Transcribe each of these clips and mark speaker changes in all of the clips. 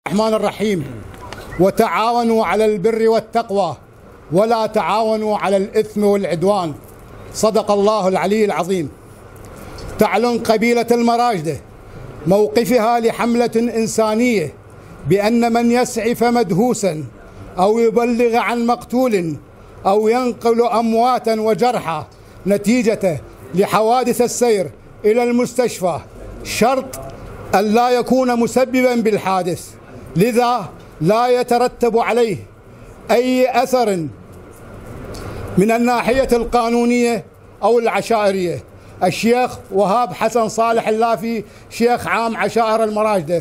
Speaker 1: الرحمن الرحيم. وتعاونوا على البر والتقوى ولا تعاونوا على الإثم والعدوان. صدق الله العلي العظيم. تعلن قبيلة المراجدة موقفها لحملة إنسانية بأن من يسعف مدهوسا أو يبلغ عن مقتول أو ينقل أمواتا وجرحى نتيجة لحوادث السير إلى المستشفى شرط أن لا يكون مسببا بالحادث، لذا لا يترتب عليه أي أثر من الناحية القانونية أو العشائرية. الشيخ وهاب حسن صالح اللافي، شيخ عام عشائر المراجدة.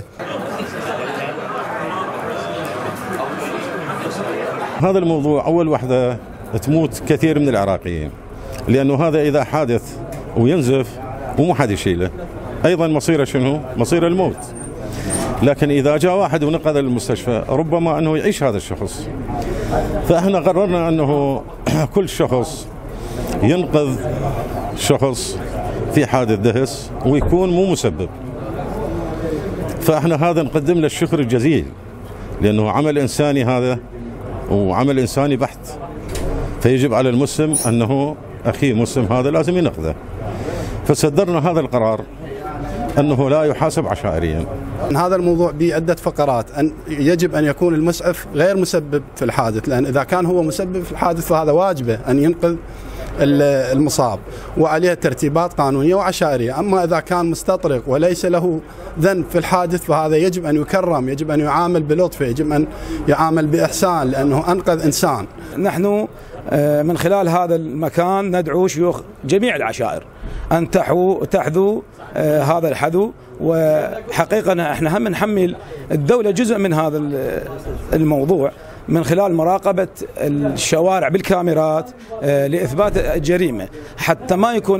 Speaker 2: هذا الموضوع أول وحدة تموت كثير من العراقيين، لأنه هذا إذا حادث وينزف ومو حد يشيله أيضا مصيره شنو؟ مصير الموت. لكن إذا جاء واحد ونقذ المستشفى ربما أنه يعيش هذا الشخص. فإحنا قررنا أنه كل شخص ينقذ شخص في حادث دهس ويكون مو مسبب، فإحنا هذا نقدم له الشكر الجزيل، لأنه عمل إنساني هذا وعمل إنساني بحت، فيجب على المسلم أنه أخيه مسلم هذا لازم ينقذه. فصدرنا هذا القرار أنه لا يحاسب عشائريا.
Speaker 3: هذا الموضوع بعدة فقرات. يجب أن يكون المسعف غير مسبب في الحادث، لأن إذا كان هو مسبب في الحادث فهذا واجبه أن ينقذ المصاب وعليه ترتيبات قانونية وعشائرية. أما إذا كان مستطرق وليس له ذنب في الحادث فهذا يجب أن يكرم، يجب أن يعامل بلطف، يجب أن يعامل بإحسان، لأنه أنقذ إنسان.
Speaker 4: نحن من خلال هذا المكان ندعو شيوخ جميع العشائر أن تحذو هذا الحذو، وحقيقة احنا هم نحمل الدولة جزء من هذا الموضوع من خلال مراقبة الشوارع بالكاميرات لإثبات الجريمة، حتى ما يكون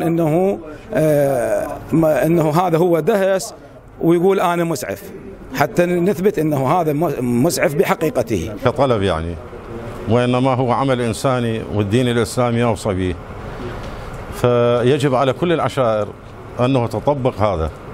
Speaker 4: انه هذا هو دهس ويقول أنا مسعف، حتى نثبت انه هذا مسعف بحقيقته
Speaker 2: كطلب يعني، وإنما هو عمل إنساني والدين الإسلامي أوصى به. فيجب على كل العشائر أنه تطبق هذا.